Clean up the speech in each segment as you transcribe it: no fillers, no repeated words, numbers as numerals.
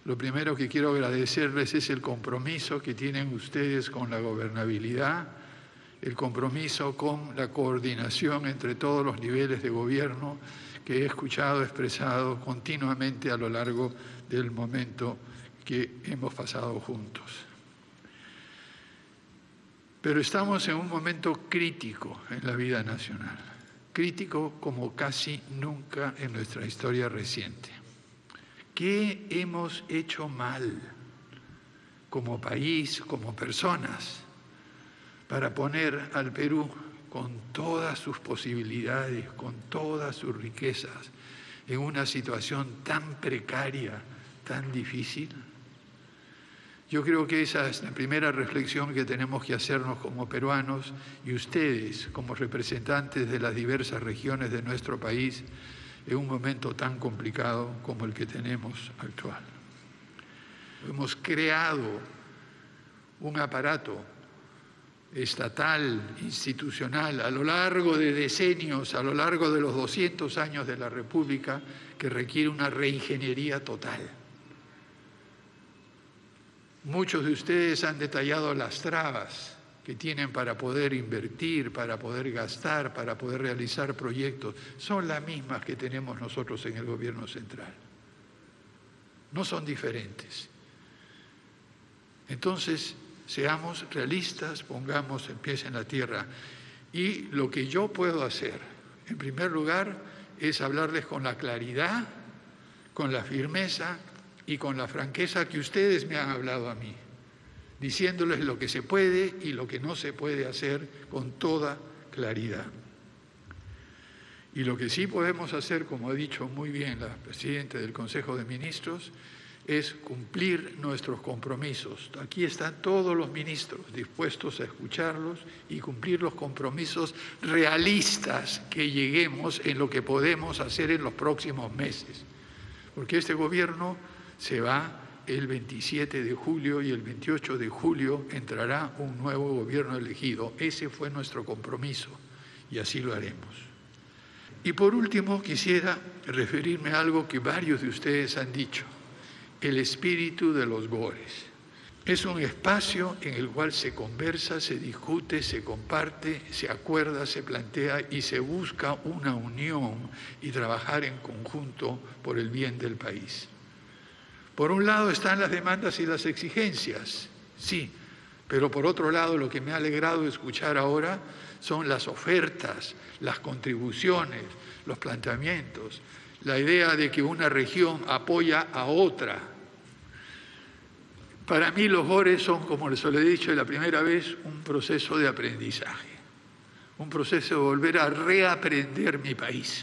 Lo primero que quiero agradecerles es el compromiso que tienen ustedes con la gobernabilidad, el compromiso con la coordinación entre todos los niveles de gobierno que he escuchado expresado continuamente a lo largo del momento que hemos pasado juntos. Pero estamos en un momento crítico en la vida nacional, crítico como casi nunca en nuestra historia reciente. ¿Qué hemos hecho mal como país, como personas, para poner al Perú con todas sus posibilidades, con todas sus riquezas, en una situación tan precaria, tan difícil? Yo creo que esa es la primera reflexión que tenemos que hacernos como peruanos, y ustedes, como representantes de las diversas regiones de nuestro país, en un momento tan complicado como el que tenemos actual. Hemos creado un aparato estatal, institucional, a lo largo de decenios, a lo largo de los 200 años de la República, que requiere una reingeniería total. Muchos de ustedes han detallado las trabas que tienen para poder invertir, para poder gastar, para poder realizar proyectos. Son las mismas que tenemos nosotros en el gobierno central. No son diferentes. Entonces, seamos realistas, pongamos el pie en la tierra. Y lo que yo puedo hacer, en primer lugar, es hablarles con la claridad, con la firmeza y con la franqueza que ustedes me han hablado a mí, diciéndoles lo que se puede y lo que no se puede hacer con toda claridad. Y lo que sí podemos hacer, como ha dicho muy bien la presidenta del Consejo de Ministros, es cumplir nuestros compromisos. Aquí están todos los ministros dispuestos a escucharlos y cumplir los compromisos realistas que lleguemos en lo que podemos hacer en los próximos meses. Porque este gobierno se va el 27 de julio y el 28 de julio entrará un nuevo gobierno elegido. Ese fue nuestro compromiso y así lo haremos. Y por último quisiera referirme a algo que varios de ustedes han dicho: el espíritu de los GORES. Es un espacio en el cual se conversa, se discute, se comparte, se acuerda, se plantea y se busca una unión y trabajar en conjunto por el bien del país. Por un lado están las demandas y las exigencias, sí, pero por otro lado lo que me ha alegrado escuchar ahora son las ofertas, las contribuciones, los planteamientos, la idea de que una región apoya a otra. Para mí los GORES son, como les he dicho la primera vez, un proceso de aprendizaje, un proceso de volver a reaprender mi país.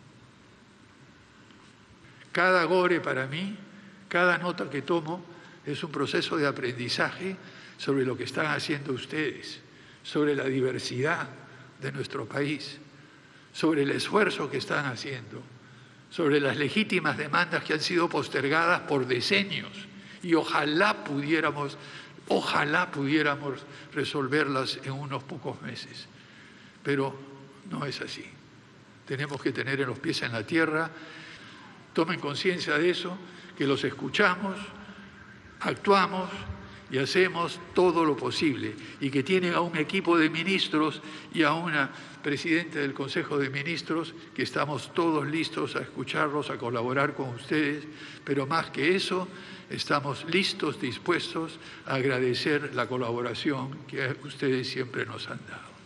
Cada GORE para mí, cada nota que tomo es un proceso de aprendizaje sobre lo que están haciendo ustedes, sobre la diversidad de nuestro país, sobre el esfuerzo que están haciendo, sobre las legítimas demandas que han sido postergadas por decenios y ojalá pudiéramos resolverlas en unos pocos meses. Pero no es así. Tenemos que tener los pies en la tierra. Tomen conciencia de eso, que los escuchamos, actuamos y hacemos todo lo posible, y que tienen a un equipo de ministros y a una presidenta del Consejo de Ministros que estamos todos listos a escucharlos, a colaborar con ustedes, pero más que eso, estamos listos, dispuestos a agradecer la colaboración que ustedes siempre nos han dado.